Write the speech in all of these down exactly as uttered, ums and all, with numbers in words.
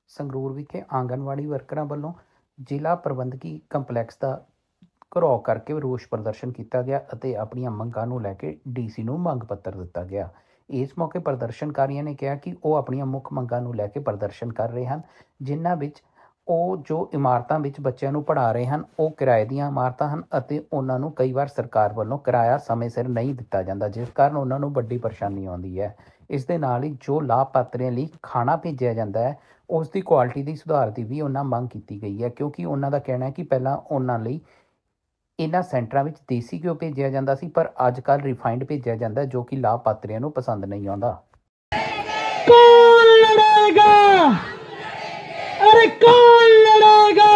ਸੰਗਰੂਰ ਵਿਖੇ ਆਂਗਨਵਾੜੀ ਵਰਕਰਾਂ ਵੱਲੋਂ ਜ਼ਿਲ੍ਹਾ ਪ੍ਰਬੰਧਕੀ ਕੰਪਲੈਕਸ ਦਾ ਘਿਰਾਓ ਕਰਕੇ ਰੋਸ ਪ੍ਰਦਰਸ਼ਨ ਕੀਤਾ ਗਿਆ ਅਤੇ ਆਪਣੀਆਂ ਮੰਗਾਂ ਨੂੰ ਲੈ ਕੇ ਡੀਸੀ ਨੂੰ ਮੰਗ ਪੱਤਰ ਦਿੱਤਾ ਗਿਆ। ਇਸ ਮੌਕੇ ਪ੍ਰਦਰਸ਼ਨਕਾਰੀਆਂ ਨੇ ਕਿਹਾ ਕਿ ਉਹ ਆਪਣੀਆਂ ਮੁੱਖ ਮੰਗਾਂ ਨੂੰ ਲੈ ਕੇ ਪ੍ਰਦਰਸ਼ਨ ਕਰ ਰਹੇ ਹਨ, ਜਿਨ੍ਹਾਂ ਵਿੱਚ ਉਹ ਜੋ ਇਮਾਰਤਾਂ ਵਿੱਚ ਬੱਚਿਆਂ ਨੂੰ ਪੜ੍ਹਾ ਰਹੇ ਹਨ ਉਹ ਕਿਰਾਏ ਦੀਆਂ ਇਮਾਰਤਾਂ ਹਨ ਅਤੇ ਉਹਨਾਂ ਨੂੰ ਕਈ ਵਾਰ ਸਰਕਾਰ ਵੱਲੋਂ ਕਿਰਾਇਆ ਸਮੇਂ ਸਿਰ ਨਹੀਂ ਦਿੱਤਾ ਜਾਂਦਾ, ਜਿਸ ਕਾਰਨ ਉਹਨਾਂ ਨੂੰ ਵੱਡੀ ਪਰੇਸ਼ਾਨੀ ਆਉਂਦੀ ਹੈ। ਇਸ ਦੇ ਨਾਲ ਹੀ ਜੋ ਲਾਭਪਾਤਰੀਆਂ ਲਈ ਖਾਣਾ ਭੇਜਿਆ ਜਾਂਦਾ ਹੈ ਉਸ ਦੀ ਕੁਆਲਿਟੀ ਦੀ ਸੁਧਾਰ ਦੀ ਵੀ ਉਹਨਾਂ ਮੰਗ ਕੀਤੀ ਗਈ ਹੈ, ਕਿਉਂਕਿ ਉਹਨਾਂ ਦਾ ਕਹਿਣਾ ਹੈ ਕਿ ਪਹਿਲਾਂ ਉਹਨਾਂ ਲਈ ਇਹਨਾਂ ਸੈਂਟਰਾਂ ਵਿੱਚ ਦੇਸੀ ਘਿਓ ਭੇਜਿਆ ਜਾਂਦਾ ਸੀ, ਪਰ ਅੱਜ ਕੱਲ੍ਹ ਰਿਫਾਈਨਡ ਭੇਜਿਆ ਜਾਂਦਾ ਜੋ ਕਿ ਲਾਭਪਾਤਰੀਆਂ ਨੂੰ ਪਸੰਦ ਨਹੀਂ ਆਉਂਦਾ। ਕੌਣ ਲੜੇਗਾ? ਅਰੇ ਕੌਣ ਲੜੇਗਾ?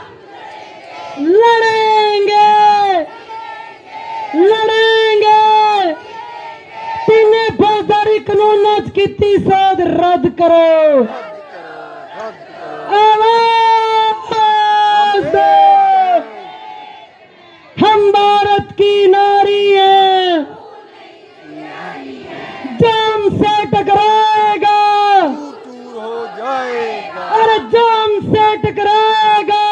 ਲੜेंगे लड़ेंगे तीन फौजदारी कानूनों की सोध रद्द करो। आवाज दो, हम भारत की नारी हैं, जाम से टकराएगा हो जाएगा, अरे जाम से टकराएगा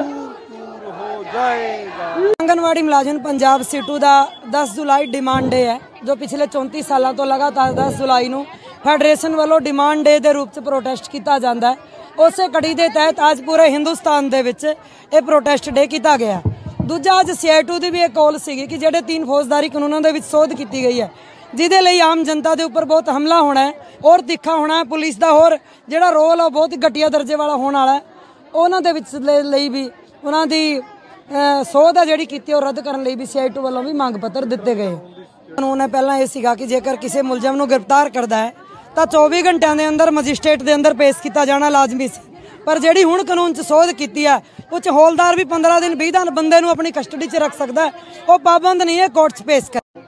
हो जाएगा। आंगनवाड़ी मुलाजिम पंजाब सीटू का दस जुलाई डिमांड डे है, जो पिछले चौंतीस सालों तो लगातार दस जुलाई ਨੂੰ फैडरेशन वालों डिमांड डे के रूप में प्रोटेस्ट किया जाता है। उस कड़ी के तहत आज पूरे हिंदुस्तान दे विच ये प्रोटेस्ट डे किया गया। दूजा अज सी आई टू की भी एक कॉल सी कि जोड़े तीन फौजदारी कानूनों के सोध की गई है, जिदे लई आम जनता के उपर बहुत हमला होना है और तिखा होना है। पुलिस का होर जिहड़ा रोल है बहुत ही घटिया दर्जे वाला होने वाला है। उन्होंने भी उन्होंने सोध है जी की रद्द करने भी सी आई टू वालों भी मंग पत्र दिते गए। कानून है पहला यह सीगा कि जेकर किसी मुलजम को गिरफ्तार करता है तो चौबी घंटिया के अंदर मजिस्ट्रेट के अंदर पेश किया जाना लाजमी सी, पर जी हुण कानून च सोध की है उस हौलदार भी पंद्रह दिन बीस दिन बंदे नूं अपनी कस्टडी च रख सकता है, वो पाबंद नहीं है कोर्ट च पेश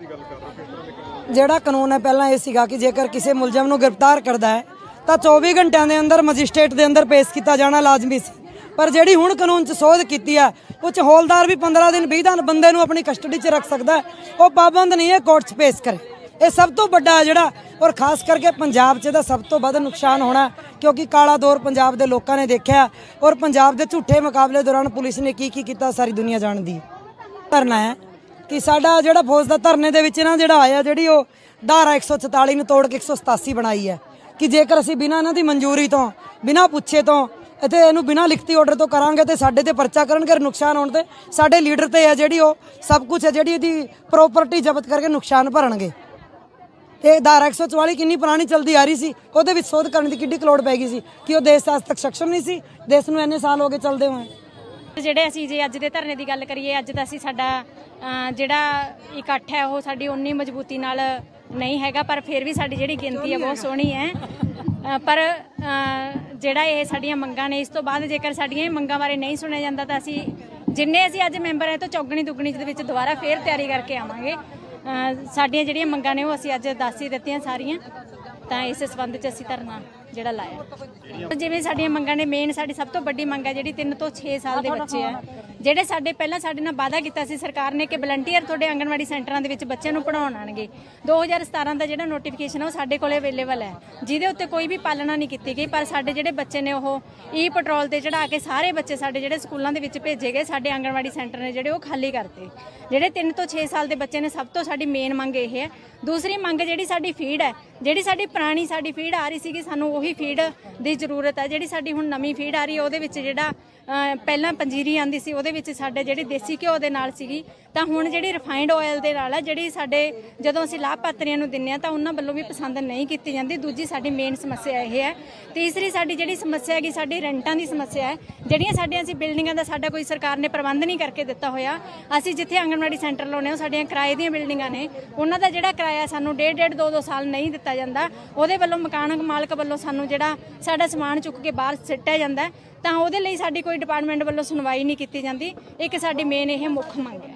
कर। जिहड़ा कानून है पहला यह सीगा कि जेकर किसी मुलजम को गिरफ्तार करता है तो चौबी घंटिया के अंदर मजिस्ट्रेट के अंदर पेश किया जाना लाजमी सी, पर जी हुण कानून च सोध की है उस हौलदार भी पंद्रह दिन बीस दिन बंदे नूं अपनी कस्टडी च रख सकता है, वो पाबंद नहीं है कोर्ट च पेश करे। ये सब तो बड़ा है जिहड़ा, और खास करके पंजाब च सब तो वध नुकसान होना, क्योंकि काला दौर पंजाब के लोगों ने देखा और पंजाब के झूठे मुकाबले दौरान पुलिस ने की की किया सारी दुनिया जानती। धरना है कि साडा जिहड़ा फौज का धरने दे विच ना जिहड़ा आया जिहड़ी वो धारा एक सौ चौताली नूं तोड़ के एक सौ सतासी बनाई है कि जेकर असीं बिना इन्हां दी मंजूरी तो बिना पुछे तो इत्थे इहनूं बिना लिखती ऑर्डर तो करांगे तो साडे ते परचा करनगे, नुकसान होण ते साडे लीडर ते है जिहड़ी वो सब कुछ है जिहड़ी इहदी प्रॉपर्टी जब्त करके नुकसान भरनगे। ये धारा एक सौ चौवाली किन्नी पुरानी चलती आ रही सी, उहदे विच सोध करने की किड्डी लोड़ पै गई सी कि वो देश आज तक सक्षम नहीं सी, देश नूं इन्ने साल हो गए चलदे होए। ਜਿਹੜੇ ਅਸੀਂ ਜੇ ਅੱਜ ਦੇ ਧਰਨੇ ਦੀ ਗੱਲ ਕਰੀਏ, ਅੱਜ ਦਾ ਅਸੀਂ ਸਾਡਾ ਜਿਹੜਾ ਇਕੱਠ ਹੈ ਉਹ ਸਾਡੀ ਉਨੀ ਮਜ਼ਬੂਤੀ ਨਾਲ ਨਹੀਂ ਹੈਗਾ, ਪਰ ਫਿਰ ਵੀ ਸਾਡੀ ਜਿਹੜੀ ਗਿਣਤੀ ਹੈ ਬਹੁਤ ਸੋਹਣੀ ਹੈ। ਪਰ ਜਿਹੜਾ ਇਹ ਸਾਡੀਆਂ ਮੰਗਾਂ ਨੇ, ਇਸ ਤੋਂ ਬਾਅਦ ਜੇਕਰ ਸਾਡੀਆਂ ਇਹ ਮੰਗਾਂ ਬਾਰੇ ਨਹੀਂ ਸੁਣਿਆ ਜਾਂਦਾ ਤਾਂ ਅਸੀਂ ਜਿੰਨੇ ਅਸੀਂ ਅੱਜ ਮੈਂਬਰ ਹੈ ਤਾਂ ਚੌਗਣੀ ਦੁੱਗਣੀ ਦੇ ਵਿੱਚ ਦੁਬਾਰਾ ਫੇਰ ਤਿਆਰੀ ਕਰਕੇ ਆਵਾਂਗੇ। ਸਾਡੀਆਂ ਜਿਹੜੀਆਂ ਮੰਗਾਂ ਨੇ ਉਹ ਅਸੀਂ ਅੱਜ ਦੱਸ ਹੀ ਦਿੱਤੀਆਂ ਸਾਰੀਆਂ, ਤਾਂ ਇਸ ਸੰਬੰਧ 'ਚ ਅਸੀਂ ਧਰਨਾ ਜਿਹੜਾ ਲਾਇਆ। ਜਿਵੇਂ ਸਾਡੀਆਂ ਮੰਗਾਂ ਨੇ, ਮੇਨ ਸਾਡੀ ਸਭ ਤੋਂ ਵੱਡੀ ਮੰਗ ਹੈ ਜਿਹੜੀ ਤਿੰਨ ਤੋਂ ਛੇ ਸਾਲ ਦੇ ਬੱਚੇ ਆ, ਜਿਹੜੇ ਸਾਡੇ ਪਹਿਲਾਂ ਸਾਡੇ ਨਾਲ ਵਾਅਦਾ ਕੀਤਾ ਸੀ ਸਰਕਾਰ ਨੇ ਕਿ ਵਲੰਟੀਅਰ ਤੁਹਾਡੇ ਆਂਗਣਵਾੜੀ ਸੈਂਟਰਾਂ ਦੇ ਵਿੱਚ ਬੱਚਿਆਂ ਨੂੰ ਪੜ੍ਹਾਉਣ ਆਉਣਗੇ। ਦੋ ਹਜ਼ਾਰ ਸਤਾਰਾਂ ਦਾ ਜਿਹੜਾ ਨੋਟੀਫਿਕੇਸ਼ਨ ਹੈ ਉਹ ਸਾਡੇ ਕੋਲੇ ਅਵੇਲੇਬਲ ਹੈ, ਜਿਹਦੇ ਉੱਤੇ ਕੋਈ ਵੀ ਪਾਲਣਾ ਨਹੀਂ ਕੀਤੀ ਗਈ, ਪਰ ਸਾਡੇ ਜਿਹੜੇ ਬੱਚੇ ਨੇ ਉਹ ਈ ਪੈਟਰੋਲ ਤੇ ਚੜਾ ਕੇ ਸਾਰੇ ਬੱਚੇ ਸਾਡੇ ਜਿਹੜੇ ਸਕੂਲਾਂ ਦੇ ਵਿੱਚ ਭੇਜੇ ਗਏ। ਸਾਡੇ ਆਂਗਣਵਾੜੀ ਸੈਂਟਰ ਨੇ ਜਿਹੜੇ ਉਹ ਖਾਲੀ ਕਰਤੇ। ਜਿਹੜੇ ਤਿੰਨ ਤੋਂ ਛੇ ਸਾਲ ਦੇ ਬੱਚੇ ਨੇ, ਸਭ ਤੋਂ ਸਾਡੀ ਮੇਨ ਮੰਗ ਇਹ ਹੈ। ਦੂਸਰੀ ਮੰਗ ਜਿਹੜੀ ਸਾਡੀ ਫੀਡ ਹੈ, ਜਿਹੜੀ ਸਾਡੀ ਪੁਰਾਣੀ ਸਾਡੀ ਫੀਡ ਆ ਰਹੀ ਸੀਗੀ, ਸਾਨੂੰ ਉਹੀ ਫੀਡ ਦੀ ਜ਼ਰੂਰਤ ਹੈ। ਜਿਹੜੀ ਸਾਡੀ ਹੁਣ ਨਵੀਂ ਫੀਡ ਆ ਰਹੀ ਹੈ ਉਹਦੇ ਵਿੱਚ ਜਿਹੜਾ ਪਹਿਲਾਂ ਪੰਜੀਰੀ ਆਂਦੀ ਸੀ ਉਹਦੇ ਵਿੱਚ ਸਾਡੇ ਜਿਹੜੀ ਦੇਸੀ ਘਿਓ ਦੇ ਨਾਲ ਸੀਗੀ, ਤਾਂ ਹੁਣ ਜਿਹੜੀ ਰਿਫਾਈਨਡ ਆਇਲ ਦੇ ਨਾਲ ਹੈ, ਜਿਹੜੀ ਸਾਡੇ ਜਦੋਂ ਅਸੀਂ ਲਾਭਪਾਤਰੀਆਂ ਨੂੰ ਦਿੰਦੇ ਹਾਂ ਤਾਂ ਉਹਨਾਂ ਵੱਲੋਂ ਵੀ ਪਸੰਦ ਨਹੀਂ ਕੀਤੀ ਜਾਂਦੀ। ਦੂਜੀ ਸਾਡੀ ਮੇਨ ਸਮੱਸਿਆ ਇਹ ਹੈ। ਤੀਸਰੀ ਸਾਡੀ ਜਿਹੜੀ ਸਮੱਸਿਆ ਹੈਗੀ ਸਾਡੀ ਰੈਂਟਾਂ ਦੀ ਸਮੱਸਿਆ ਹੈ, ਜਿਹੜੀਆਂ ਸਾਡੀਆਂ ਅਸੀਂ ਬਿਲਡਿੰਗਾਂ ਦਾ ਸਾਡਾ ਕੋਈ ਸਰਕਾਰ ਨੇ ਪ੍ਰਬੰਧ ਨਹੀਂ ਕਰਕੇ ਦਿੱਤਾ ਹੋਇਆ। ਅਸੀਂ ਜਿੱਥੇ ਆਂਗਣਵਾੜੀ ਸੈਂਟਰ ਲਾਉਂਦੇ ਹਾਂ ਸਾਡੀਆਂ ਕਿਰਾਏ ਦੀਆਂ ਬਿਲਡਿੰਗਾਂ ਨੇ, ਉਹਨਾਂ ਦਾ ਜਿਹੜਾ ਕਿਰਾਇਆ ਸਾਨੂੰ ਡੇਢ ਡੇਢ ਦੋ ਦੋ ਸਾਲ ਨਹੀਂ ਦਿੱਤਾ ਜਾਂਦਾ। ਉਹਦੇ ਵੱਲੋਂ ਮਕਾਨ ਮਾਲਕ ਵੱਲੋਂ ਸਾਨੂੰ ਜਿਹੜਾ ਸਾਡਾ ਸਮਾਨ ਚੁੱਕ ਕੇ ਬਾਹਰ ਸਿੱਟਿਆ ਜਾਂਦਾ, ਤਾਂ ਉਹਦੇ ਲਈ ਸਾਡੀ ਕੋਈ ਡਿਪਾਰਟਮੈਂਟ ਵੱਲੋਂ ਸੁਣਵਾਈ ਨਹੀਂ ਕੀਤੀ ਜਾਂਦੀ। ਇੱਕ ਸਾਡੀ ਮੇਨ ਇਹ ਮੁੱਖ ਮੰਗ ਹੈ।